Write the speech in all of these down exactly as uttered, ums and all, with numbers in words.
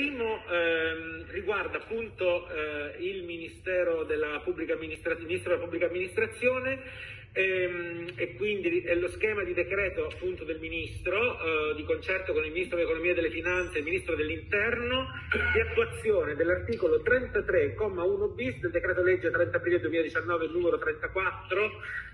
primo ehm, riguarda appunto eh, il Ministero della Pubblica Amministrazione, Ministro della Pubblica Amministrazione ehm, e quindi è lo schema di decreto appunto del Ministro eh, di concerto con il Ministro dell'Economia e delle Finanze e il Ministro dell'Interno di attuazione dell'articolo trentatré, comma uno bis del decreto legge trenta aprile duemiladiciannove numero trentaquattro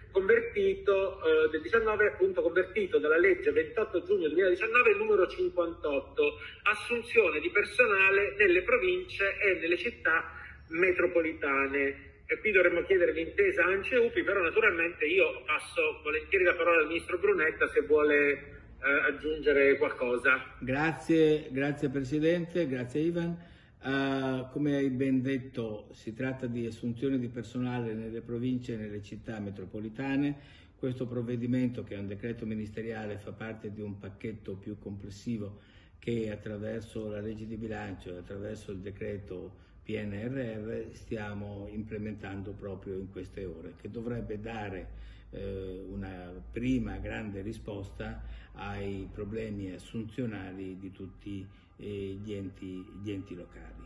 convertito eh, del diciannove, appunto convertito dalla legge ventotto giugno duemiladiciannove numero cinquantotto, assunzione di personale nelle province e nelle città metropolitane. E qui dovremmo chiedere l'intesa A N C E U P I, però naturalmente io passo volentieri la parola al Ministro Brunetta se vuole eh, aggiungere qualcosa. Grazie, grazie Presidente, grazie Ivan. Uh, come hai ben detto, si tratta di assunzione di personale nelle province e nelle città metropolitane. Questo provvedimento, che è un decreto ministeriale, fa parte di un pacchetto più complessivo che attraverso la legge di bilancio e attraverso il decreto P N R R stiamo implementando proprio in queste ore, che dovrebbe dare eh, una prima grande risposta ai problemi assunzionali di tutti eh, gli, enti, gli enti locali.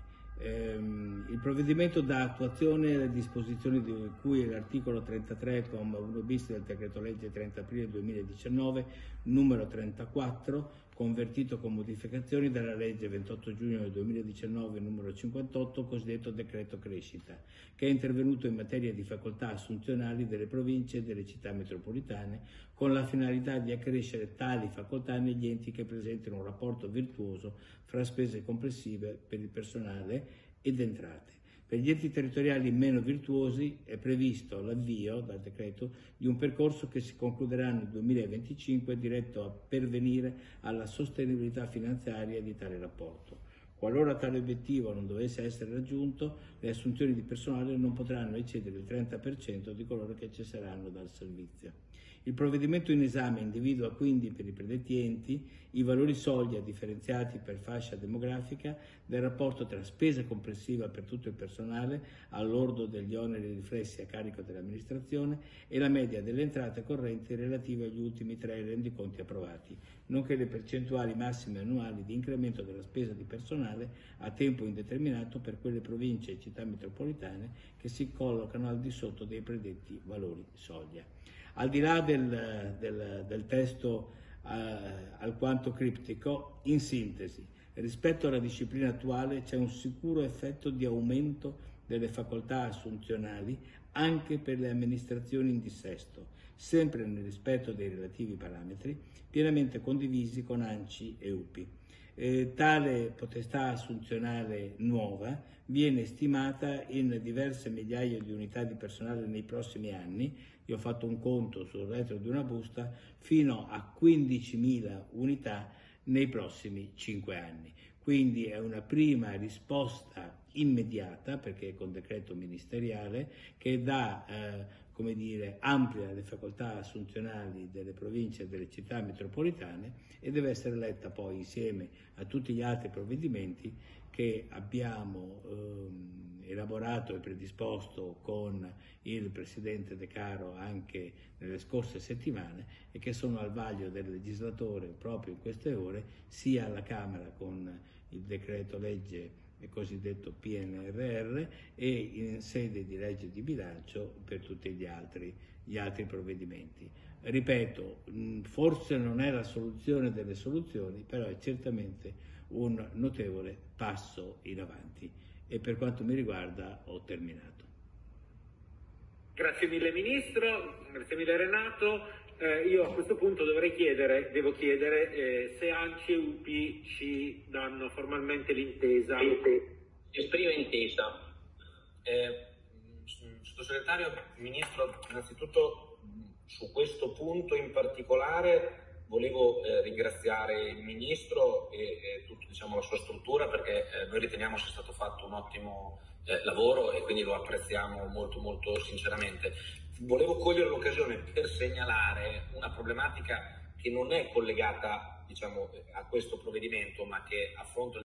Ehm, il provvedimento dà attuazione alle disposizioni di cui è l'articolo trentatré, comma uno bis del decreto legge trenta aprile duemiladiciannove numero trentaquattro, convertito con modificazioni dalla legge ventotto giugno duemiladiciannove numero cinquantotto, cosiddetto decreto crescita, che è intervenuto in materia di facoltà assunzionali delle province e delle città metropolitane, con la finalità di accrescere tali facoltà negli enti che presentano un rapporto virtuoso fra spese complessive per il personale ed entrate. Per gli enti territoriali meno virtuosi è previsto l'avvio dal decreto di un percorso che si concluderà nel duemilaventicinque diretto a pervenire alla sostenibilità finanziaria di tale rapporto. Qualora tale obiettivo non dovesse essere raggiunto, le assunzioni di personale non potranno eccedere il trenta per cento di coloro che cesseranno dal servizio. Il provvedimento in esame individua quindi per i predetti enti i valori soglia differenziati per fascia demografica del rapporto tra spesa complessiva per tutto il personale al lordo degli oneri riflessi a carico dell'amministrazione e la media delle entrate correnti relative agli ultimi tre rendiconti approvati, nonché le percentuali massime annuali di incremento della spesa di personale a tempo indeterminato per quelle province e città metropolitane che si collocano al di sotto dei predetti valori soglia. Al di là del, del, del testo eh, alquanto criptico, in sintesi, rispetto alla disciplina attuale c'è un sicuro effetto di aumento delle facoltà assunzionali anche per le amministrazioni in dissesto, sempre nel rispetto dei relativi parametri, pienamente condivisi con A N C I e U P I. Eh, tale potestà assunzionale nuova viene stimata in diverse migliaia di unità di personale nei prossimi anni. Io ho fatto un conto sul retro di una busta, fino a quindicimila unità nei prossimi cinque anni. Quindi è una prima risposta immediata, perché è con decreto ministeriale, che dà, eh, come dire, amplia le facoltà assunzionali delle province e delle città metropolitane e deve essere letta poi insieme a tutti gli altri provvedimenti che abbiamo ehm, elaborato e predisposto con il Presidente De Caro anche nelle scorse settimane e che sono al vaglio del legislatore proprio in queste ore, sia alla Camera con il decreto legge il cosiddetto P N R R e in sede di legge di bilancio per tutti gli altri, gli altri provvedimenti. Ripeto, forse non è la soluzione delle soluzioni, però è certamente un notevole passo in avanti e per quanto mi riguarda ho terminato. Grazie mille Ministro, grazie mille Renato. Eh, io a questo punto dovrei chiedere, devo chiedere eh, se A N C E U P I ci danno formalmente l'intesa. Esprime intesa. Eh, Sottosegretario, Ministro, innanzitutto su questo punto in particolare volevo eh, ringraziare il Ministro e, e tutta diciamo, la sua struttura, perché eh, noi riteniamo sia stato fatto un ottimo eh, lavoro e quindi lo apprezziamo molto molto sinceramente. Volevo cogliere l'occasione per segnalare una problematica che non è collegata diciamo, a questo provvedimento, ma che affronta